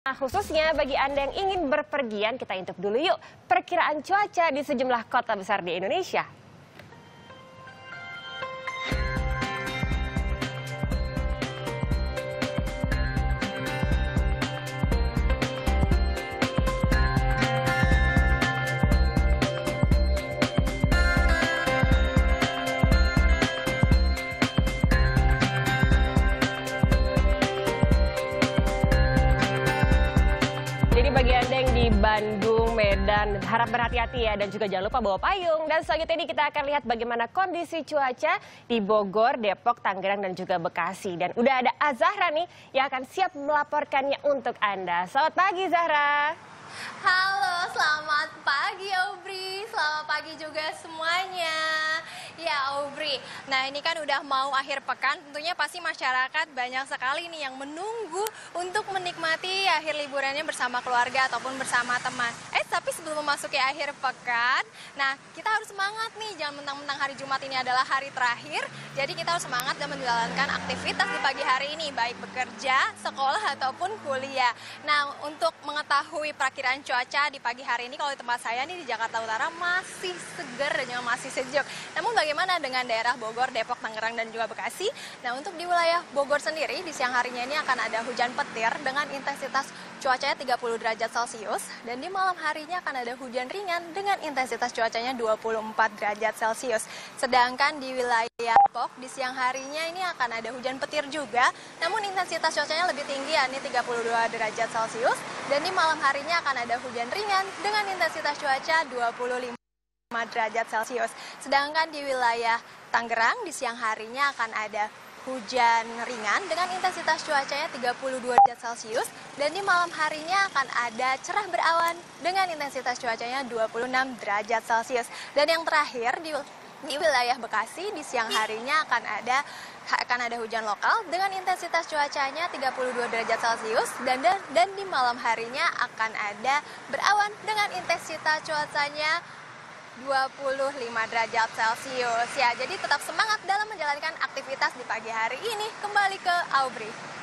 Nah, khususnya bagi Anda yang ingin berpergian, kita intip dulu yuk perkiraan cuaca di sejumlah kota besar di Indonesia. Jadi bagi Anda yang di Bandung, Medan, harap berhati-hati ya, dan juga jangan lupa bawa payung. Dan selanjutnya ini kita akan lihat bagaimana kondisi cuaca di Bogor, Depok, Tangerang, dan juga Bekasi. Dan udah ada Azahra nih yang akan siap melaporkannya untuk Anda. Selamat pagi Zahra. Halo, selamat pagi Aubri. Selamat pagi juga semuanya. Ya Aubri, nah ini kan udah mau akhir pekan, tentunya pasti masyarakat banyak sekali nih yang menunggu untuk menikmati akhir liburannya bersama keluarga ataupun bersama teman. Tapi sebelum memasuki akhir pekan, nah kita harus semangat nih, jangan mentang-mentang hari Jumat ini adalah hari terakhir. Jadi kita harus semangat dan menjalankan aktivitas di pagi hari ini, baik bekerja, sekolah ataupun kuliah. Nah untuk mengetahui perakiraan cuaca di pagi hari ini, kalau di tempat saya nih di Jakarta Utara masih segar dan juga masih sejuk. Namun bagaimana dengan daerah Bogor, Depok, Tangerang, dan juga Bekasi? Nah untuk di wilayah Bogor sendiri, di siang harinya ini akan ada hujan petir dengan intensitas cuacanya 30 derajat Celcius. Dan di malam harinya akan ada hujan ringan dengan intensitas cuacanya 24 derajat Celcius. Sedangkan di wilayah Depok, di siang harinya ini akan ada hujan petir juga. Namun intensitas cuacanya lebih tinggi, yakni 32 derajat Celcius. Dan di malam harinya akan ada hujan ringan dengan intensitas cuaca 25 derajat Celcius. Sedangkan di wilayah Tangerang di siang harinya akan ada hujan ringan dengan intensitas cuacanya 32 derajat Celcius, dan di malam harinya akan ada cerah berawan dengan intensitas cuacanya 26 derajat Celcius. Dan yang terakhir di wilayah Bekasi di siang harinya akan ada hujan lokal dengan intensitas cuacanya 32 derajat Celcius, dan di malam harinya akan ada berawan dengan intensitas cuacanya 25 derajat Celcius. Ya, jadi tetap semangat dalam menjalankan aktivitas di pagi hari ini. Kembali ke Aubri.